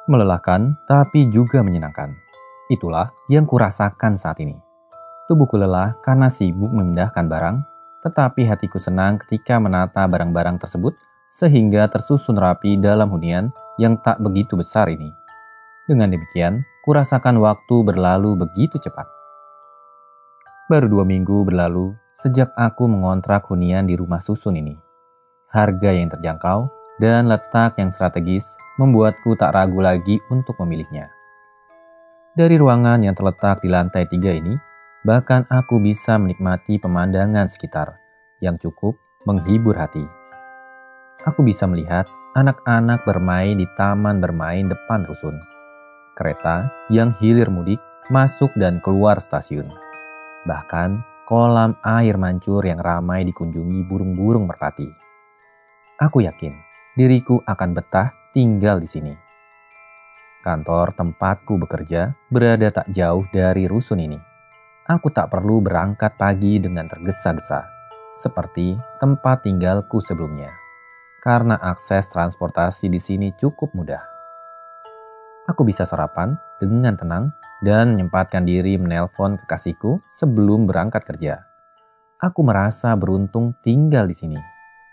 Melelahkan, tapi juga menyenangkan. Itulah yang kurasakan saat ini. Tubuhku lelah karena sibuk memindahkan barang, tetapi hatiku senang ketika menata barang-barang tersebut sehingga tersusun rapi dalam hunian yang tak begitu besar ini. Dengan demikian, kurasakan waktu berlalu begitu cepat. Baru 2 minggu berlalu sejak aku mengontrak hunian di rumah susun ini. Harga yang terjangkau dan letak yang strategis membuatku tak ragu lagi untuk memilihnya. Dari ruangan yang terletak di lantai 3 ini, bahkan aku bisa menikmati pemandangan sekitar yang cukup menghibur hati. Aku bisa melihat anak-anak bermain di taman bermain depan rusun. Kereta yang hilir mudik masuk dan keluar stasiun. Bahkan kolam air mancur yang ramai dikunjungi burung-burung merpati. Aku yakin diriku akan betah tinggal di sini. Kantor tempatku bekerja berada tak jauh dari rusun ini. Aku tak perlu berangkat pagi dengan tergesa-gesa, seperti tempat tinggalku sebelumnya. Karena akses transportasi di sini cukup mudah. Aku bisa sarapan dengan tenang dan menyempatkan diri menelpon kekasihku sebelum berangkat kerja. Aku merasa beruntung tinggal di sini.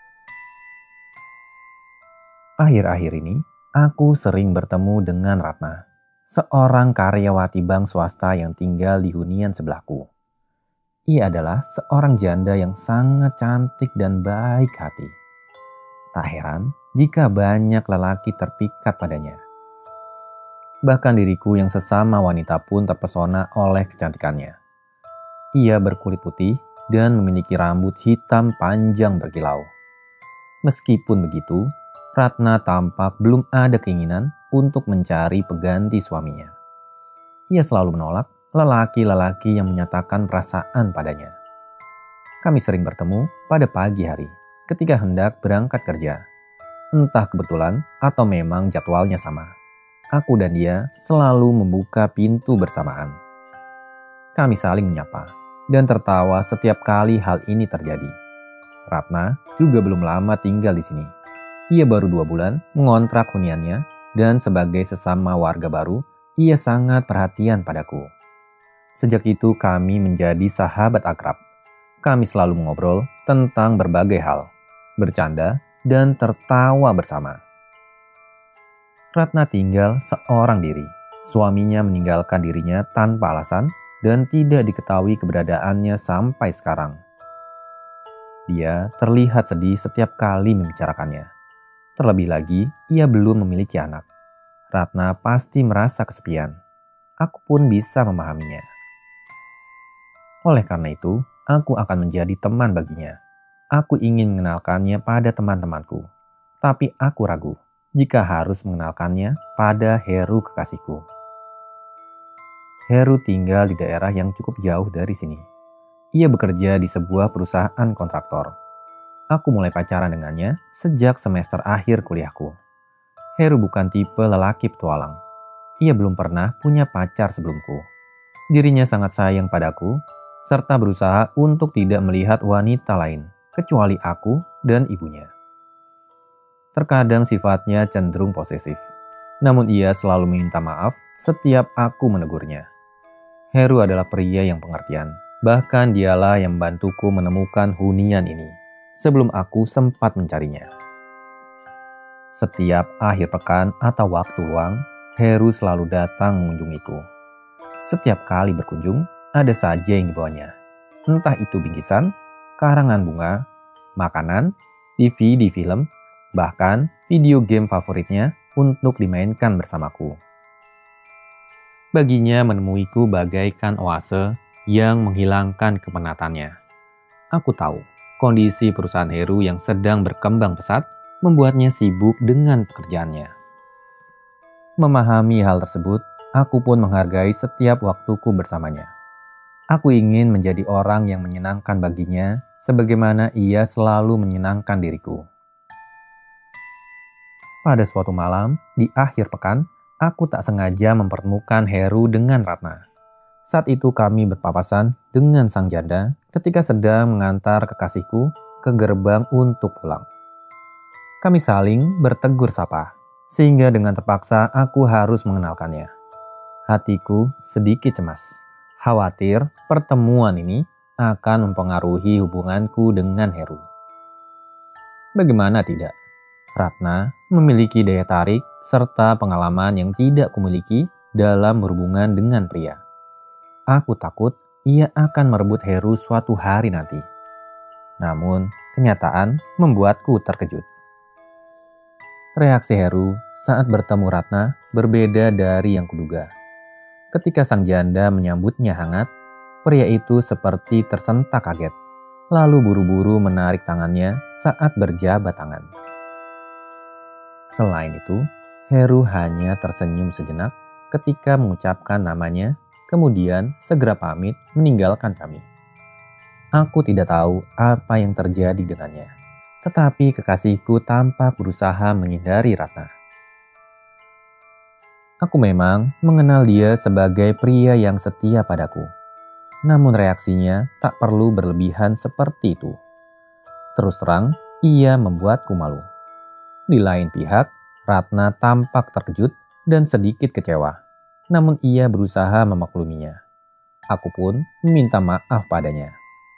Akhir-akhir ini, aku sering bertemu dengan Ratna, seorang karyawati bank swasta yang tinggal di hunian sebelahku. Ia adalah seorang janda yang sangat cantik dan baik hati. Tak heran jika banyak lelaki terpikat padanya. Bahkan diriku yang sesama wanita pun terpesona oleh kecantikannya. Ia berkulit putih dan memiliki rambut hitam panjang berkilau. Meskipun begitu, Ratna tampak belum ada keinginan untuk mencari pengganti suaminya. Ia selalu menolak lelaki-lelaki yang menyatakan perasaan padanya. Kami sering bertemu pada pagi hari ketika hendak berangkat kerja. Entah kebetulan atau memang jadwalnya sama. Aku dan dia selalu membuka pintu bersamaan. Kami saling menyapa dan tertawa setiap kali hal ini terjadi. Ratna juga belum lama tinggal di sini. Ia baru 2 bulan mengontrak huniannya dan sebagai sesama warga baru, ia sangat perhatian padaku. Sejak itu kami menjadi sahabat akrab. Kami selalu mengobrol tentang berbagai hal, bercanda, dan tertawa bersama. Ratna tinggal seorang diri. Suaminya meninggalkan dirinya tanpa alasan dan tidak diketahui keberadaannya sampai sekarang. Dia terlihat sedih setiap kali membicarakannya. Terlebih lagi, ia belum memiliki anak. Ratna pasti merasa kesepian. Aku pun bisa memahaminya. Oleh karena itu, aku akan menjadi teman baginya. Aku ingin mengenalkannya pada teman-temanku. Tapi aku ragu jika harus mengenalkannya pada Heru kekasihku. Heru tinggal di daerah yang cukup jauh dari sini. Ia bekerja di sebuah perusahaan kontraktor. Aku mulai pacaran dengannya sejak semester akhir kuliahku. Heru bukan tipe lelaki petualang. Ia belum pernah punya pacar sebelumku. Dirinya sangat sayang padaku, serta berusaha untuk tidak melihat wanita lain, kecuali aku dan ibunya. Terkadang sifatnya cenderung posesif, namun ia selalu minta maaf setiap aku menegurnya. Heru adalah pria yang pengertian, bahkan dialah yang membantuku menemukan hunian ini sebelum aku sempat mencarinya. Setiap akhir pekan atau waktu luang, Heru selalu datang mengunjungiku. Setiap kali berkunjung, ada saja yang dibawanya. Entah itu bingkisan, karangan bunga, makanan, DVD film, bahkan video game favoritnya untuk dimainkan bersamaku. Baginya menemuiku bagaikan oase yang menghilangkan kepenatannya. Aku tahu kondisi perusahaan Heru yang sedang berkembang pesat membuatnya sibuk dengan pekerjaannya. Memahami hal tersebut, aku pun menghargai setiap waktuku bersamanya. Aku ingin menjadi orang yang menyenangkan baginya sebagaimana ia selalu menyenangkan diriku. Pada suatu malam, di akhir pekan, aku tak sengaja mempertemukan Heru dengan Ratna. Saat itu kami berpapasan dengan sang janda ketika sedang mengantar kekasihku ke gerbang untuk pulang. Kami saling bertegur sapa, sehingga dengan terpaksa aku harus mengenalkannya. Hatiku sedikit cemas, khawatir pertemuan ini akan mempengaruhi hubunganku dengan Heru. Bagaimana tidak? Ratna memiliki daya tarik serta pengalaman yang tidak kumiliki dalam berhubungan dengan pria. Aku takut ia akan merebut Heru suatu hari nanti. Namun, kenyataan membuatku terkejut. Reaksi Heru saat bertemu Ratna berbeda dari yang kuduga. Ketika sang janda menyambutnya hangat, pria itu seperti tersentak kaget, lalu buru-buru menarik tangannya saat berjabat tangan. Selain itu, Heru hanya tersenyum sejenak ketika mengucapkan namanya, kemudian segera pamit meninggalkan kami. Aku tidak tahu apa yang terjadi dengannya, tetapi kekasihku tampak berusaha menghindari Ratna. Aku memang mengenal dia sebagai pria yang setia padaku, namun reaksinya tak perlu berlebihan seperti itu. Terus terang, ia membuatku malu. Di lain pihak, Ratna tampak terkejut dan sedikit kecewa, namun ia berusaha memakluminya. Aku pun meminta maaf padanya.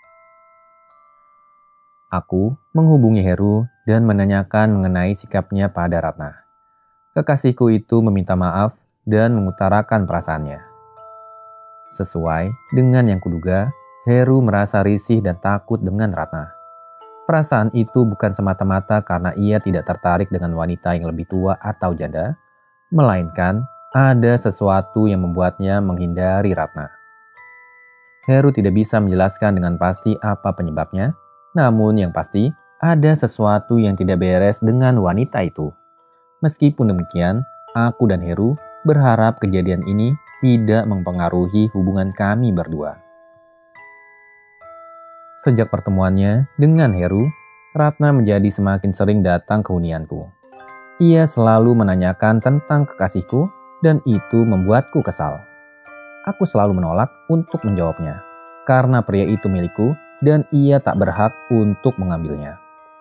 Aku menghubungi Heru dan menanyakan mengenai sikapnya pada Ratna. Kekasihku itu meminta maaf dan mengutarakan perasaannya. Sesuai dengan yang kuduga, Heru merasa risih dan takut dengan Ratna. Perasaan itu bukan semata-mata karena ia tidak tertarik dengan wanita yang lebih tua atau janda, melainkan ada sesuatu yang membuatnya menghindari Ratna. Heru tidak bisa menjelaskan dengan pasti apa penyebabnya, namun yang pasti ada sesuatu yang tidak beres dengan wanita itu. Meskipun demikian, aku dan Heru berharap kejadian ini tidak mempengaruhi hubungan kami berdua. Sejak pertemuannya dengan Heru, Ratna menjadi semakin sering datang ke hunianku. Ia selalu menanyakan tentang kekasihku dan itu membuatku kesal. Aku selalu menolak untuk menjawabnya, karena pria itu milikku dan ia tak berhak untuk mengambilnya.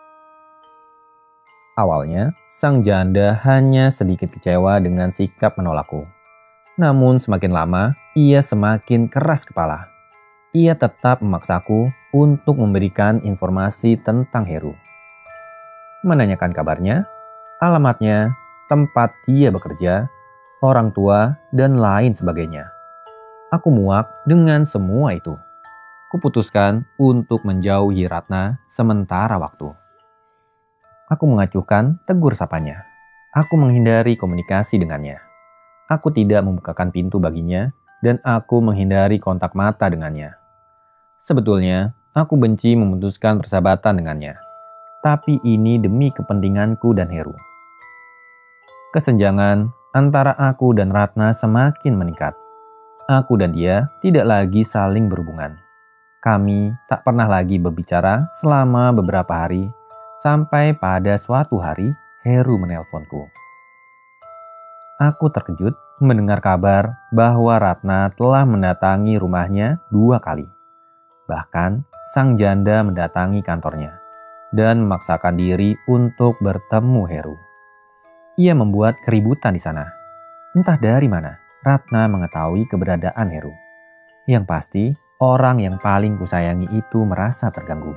Awalnya, sang janda hanya sedikit kecewa dengan sikap menolakku. Namun semakin lama, ia semakin keras kepala. Ia tetap memaksaku untuk memberikan informasi tentang Heru. Menanyakan kabarnya, alamatnya, tempat dia bekerja, orang tua, dan lain sebagainya. Aku muak dengan semua itu. Kuputuskan untuk menjauhi Ratna sementara waktu. Aku mengacuhkan tegur sapanya. Aku menghindari komunikasi dengannya. Aku tidak membukakan pintu baginya dan aku menghindari kontak mata dengannya. Sebetulnya, aku benci memutuskan persahabatan dengannya. Tapi ini demi kepentinganku dan Heru. Kesenjangan antara aku dan Ratna semakin meningkat. Aku dan dia tidak lagi saling berhubungan. Kami tak pernah lagi berbicara selama beberapa hari, sampai pada suatu hari Heru menelponku. Aku terkejut mendengar kabar bahwa Ratna telah mendatangi rumahnya 2 kali. Bahkan sang janda mendatangi kantornya dan memaksakan diri untuk bertemu Heru. Ia membuat keributan di sana. Entah dari mana Ratna mengetahui keberadaan Heru. Yang pasti, orang yang paling kusayangi itu merasa terganggu.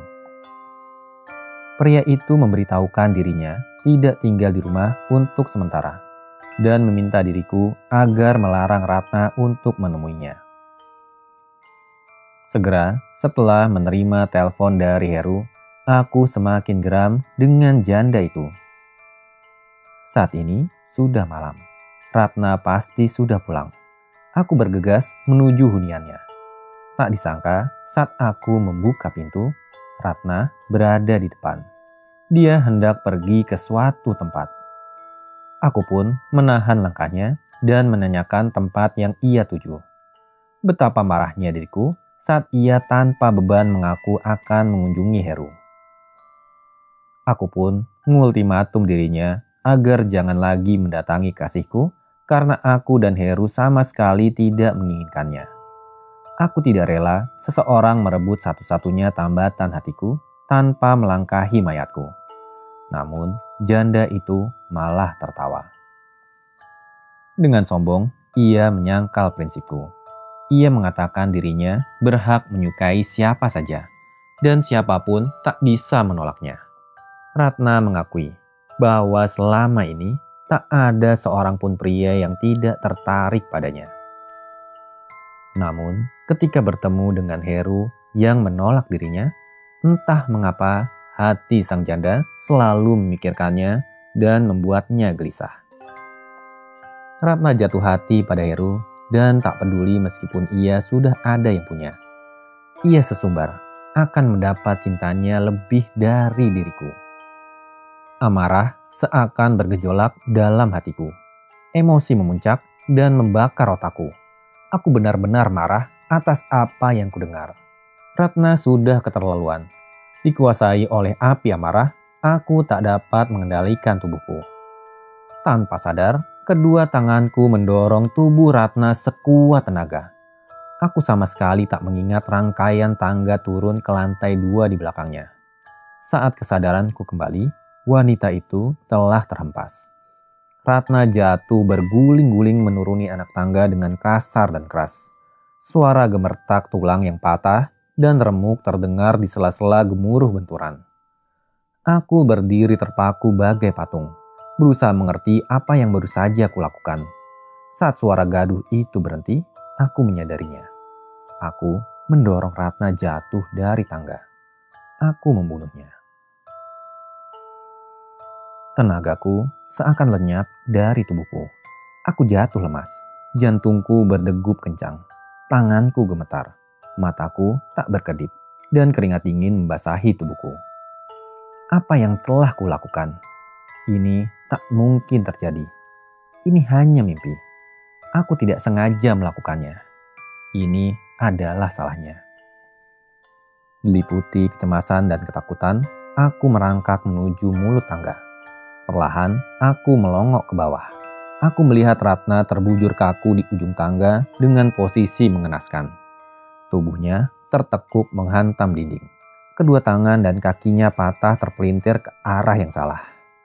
Pria itu memberitahukan dirinya tidak tinggal di rumah untuk sementara dan meminta diriku agar melarang Ratna untuk menemuinya. Segera setelah menerima telepon dari Heru, aku semakin geram dengan janda itu. Saat ini sudah malam. Ratna pasti sudah pulang. Aku bergegas menuju huniannya. Tak disangka saat aku membuka pintu, Ratna berada di depan. Dia hendak pergi ke suatu tempat. Aku pun menahan langkahnya dan menanyakan tempat yang ia tuju. Betapa marahnya diriku saat ia tanpa beban mengaku akan mengunjungi Heru. Aku pun mengultimatum dirinya agar jangan lagi mendatangi kasihku karena aku dan Heru sama sekali tidak menginginkannya. Aku tidak rela seseorang merebut satu-satunya tambatan hatiku tanpa melangkahi mayatku. Namun, janda itu malah tertawa. Dengan sombong, ia menyangkal prinsipku. Ia mengatakan dirinya berhak menyukai siapa saja, dan siapapun tak bisa menolaknya. Ratna mengakui bahwa selama ini tak ada seorang pun pria yang tidak tertarik padanya. Namun, ketika bertemu dengan Heru yang menolak dirinya, entah mengapa hati sang janda selalu memikirkannya dan membuatnya gelisah. Ratna jatuh hati pada Heru dan tak peduli meskipun ia sudah ada yang punya. Ia sesumbar akan mendapat cintanya lebih dari diriku. Amarah seakan bergejolak dalam hatiku. Emosi memuncak dan membakar otakku. Aku benar-benar marah atas apa yang kudengar. Ratna sudah keterlaluan. Dikuasai oleh api amarah, aku tak dapat mengendalikan tubuhku. Tanpa sadar, kedua tanganku mendorong tubuh Ratna sekuat tenaga. Aku sama sekali tak mengingat rangkaian tangga turun ke lantai 2 di belakangnya. Saat kesadaranku kembali, wanita itu telah terhempas. Ratna jatuh berguling-guling menuruni anak tangga dengan kasar dan keras. Suara gemertak tulang yang patah dan remuk terdengar di sela-sela gemuruh benturan. Aku berdiri terpaku bagai patung, berusaha mengerti apa yang baru saja kulakukan. Saat suara gaduh itu berhenti, aku menyadarinya. Aku mendorong Ratna jatuh dari tangga. Aku membunuhnya. Tenagaku seakan lenyap dari tubuhku. Aku jatuh lemas, jantungku berdegup kencang, tanganku gemetar, mataku tak berkedip, dan keringat dingin membasahi tubuhku. Apa yang telah kulakukan? Ini tak mungkin terjadi. Ini hanya mimpi. Aku tidak sengaja melakukannya. Ini adalah salahnya. Diliputi kecemasan dan ketakutan, aku merangkak menuju mulut tangga. Perlahan, aku melongok ke bawah. Aku melihat Ratna terbujur kaku di ujung tangga dengan posisi mengenaskan. Tubuhnya tertekuk menghantam dinding. Kedua tangan dan kakinya patah terpelintir ke arah yang salah.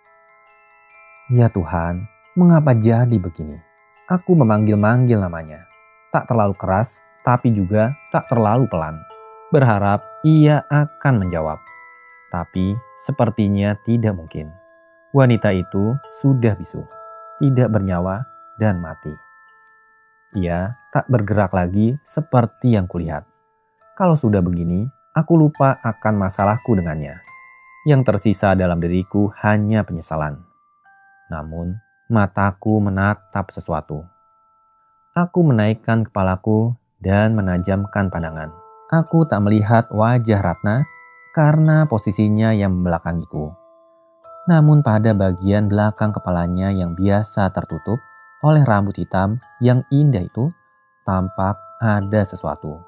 Ya Tuhan, mengapa jadi begini? Aku memanggil-manggil namanya. Tak terlalu keras, tapi juga tak terlalu pelan. Berharap ia akan menjawab. Tapi sepertinya tidak mungkin. Wanita itu sudah bisu, tidak bernyawa dan mati. Ia tak bergerak lagi seperti yang kulihat. Kalau sudah begini, aku lupa akan masalahku dengannya. Yang tersisa dalam diriku hanya penyesalan. Namun, mataku menatap sesuatu. Aku menaikkan kepalaku dan menajamkan pandangan. Aku tak melihat wajah Ratna karena posisinya yang membelakangiku. Namun pada bagian belakang kepalanya yang biasa tertutup oleh rambut hitam yang indah itu, tampak ada sesuatu.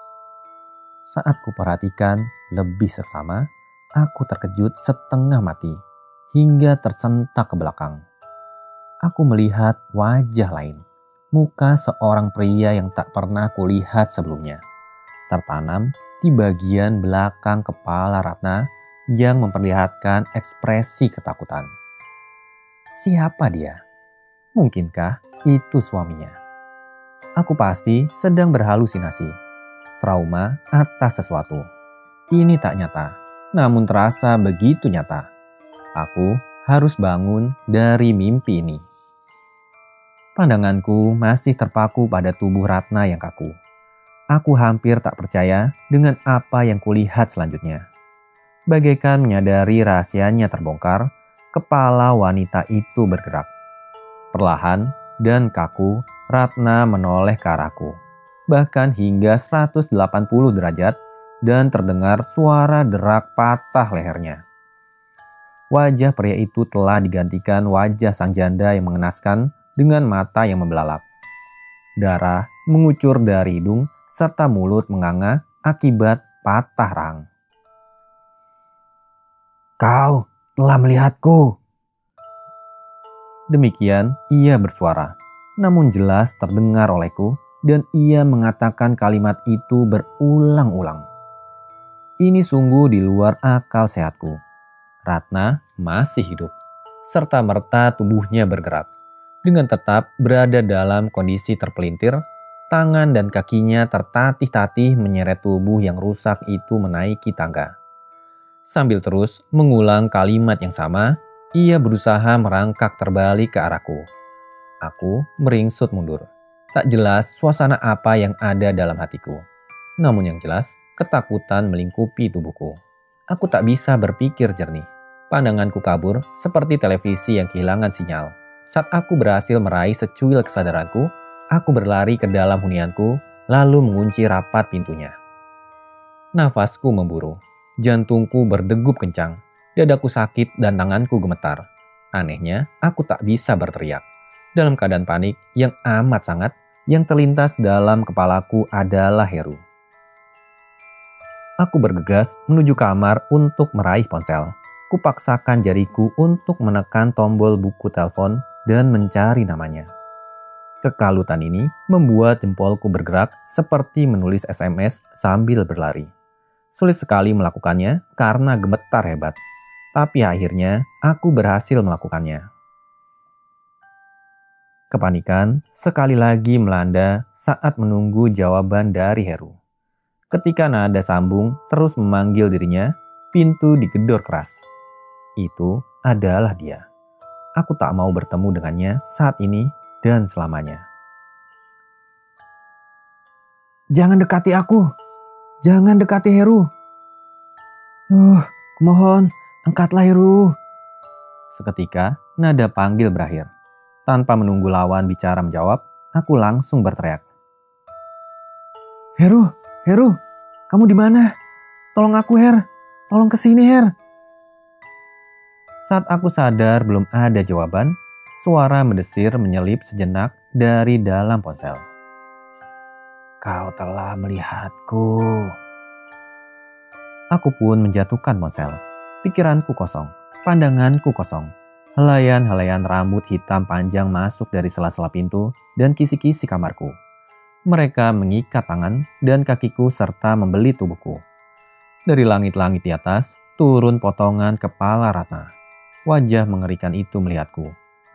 Saat kuperhatikan lebih seksama, aku terkejut setengah mati hingga tersentak ke belakang. Aku melihat wajah lain, muka seorang pria yang tak pernah kulihat sebelumnya, tertanam di bagian belakang kepala Ratna yang memperlihatkan ekspresi ketakutan. Siapa dia? Mungkinkah itu suaminya? Aku pasti sedang berhalusinasi, trauma atas sesuatu. Ini tak nyata, namun terasa begitu nyata. Aku harus bangun dari mimpi ini. Pandanganku masih terpaku pada tubuh Ratna yang kaku. Aku hampir tak percaya dengan apa yang kulihat selanjutnya. Bagaikan menyadari rahasianya terbongkar, kepala wanita itu bergerak. Perlahan dan kaku, Ratna menoleh ke arahku. Bahkan hingga 180 derajat dan terdengar suara derak patah lehernya. Wajah pria itu telah digantikan wajah sang janda yang mengenaskan dengan mata yang membelalak. Darah mengucur dari hidung serta mulut menganga akibat patah rahang. Kau telah melihatku. Demikian ia bersuara, namun jelas terdengar olehku dan ia mengatakan kalimat itu berulang-ulang. Ini sungguh di luar akal sehatku. Ratna masih hidup, serta merta tubuhnya bergerak. Dengan tetap berada dalam kondisi terpelintir, tangan dan kakinya tertatih-tatih menyeret tubuh yang rusak itu menaiki tangga. Sambil terus mengulang kalimat yang sama, ia berusaha merangkak terbalik ke arahku. Aku meringsut mundur. Tak jelas suasana apa yang ada dalam hatiku. Namun yang jelas, ketakutan melingkupi tubuhku. Aku tak bisa berpikir jernih. Pandanganku kabur seperti televisi yang kehilangan sinyal. Saat aku berhasil meraih secuil kesadaranku, aku berlari ke dalam hunianku, lalu mengunci rapat pintunya. Nafasku memburu. Jantungku berdegup kencang, dadaku sakit dan tanganku gemetar. Anehnya, aku tak bisa berteriak. Dalam keadaan panik yang amat sangat, yang terlintas dalam kepalaku adalah Heru. Aku bergegas menuju kamar untuk meraih ponsel. Kupaksakan jariku untuk menekan tombol buku telepon dan mencari namanya. Kekalutan ini membuat jempolku bergerak seperti menulis SMS sambil berlari. Sulit sekali melakukannya karena gemetar hebat. Tapi akhirnya aku berhasil melakukannya. Kepanikan sekali lagi melanda saat menunggu jawaban dari Heru. Ketika nada sambung terus memanggil dirinya, pintu digedor keras. Itu adalah dia. Aku tak mau bertemu dengannya saat ini dan selamanya. "Jangan dekati aku! Jangan dekati Heru! Kumohon, angkatlah Heru!" Seketika, nada panggil berakhir. Tanpa menunggu lawan bicara menjawab, aku langsung berteriak. "Heru! Heru! Kamu di mana? Tolong aku, Her! Tolong kesini, Her!" Saat aku sadar belum ada jawaban, suara mendesir menyelip sejenak dari dalam ponsel. "Kau telah melihatku." Aku pun menjatuhkan ponsel. Pikiranku kosong, pandanganku kosong. Helaian-helaian rambut hitam panjang masuk dari sela-sela pintu dan kisi-kisi kamarku. Mereka mengikat tangan dan kakiku serta membelit tubuhku. Dari langit-langit di atas, turun potongan kepala Ratna. Wajah mengerikan itu melihatku.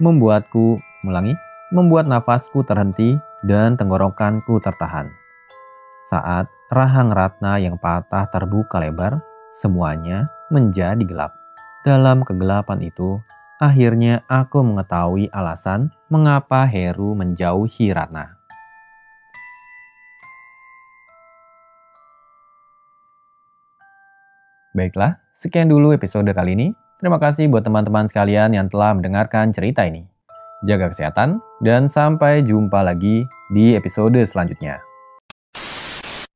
Membuat nafasku terhenti dan tenggorokanku tertahan. Saat rahang Ratna yang patah terbuka lebar, semuanya menjadi gelap. Dalam kegelapan itu, akhirnya aku mengetahui alasan mengapa Heru menjauhi Ratna. Baiklah, sekian dulu episode kali ini. Terima kasih buat teman-teman sekalian yang telah mendengarkan cerita ini. Jaga kesehatan dan sampai jumpa lagi di episode selanjutnya.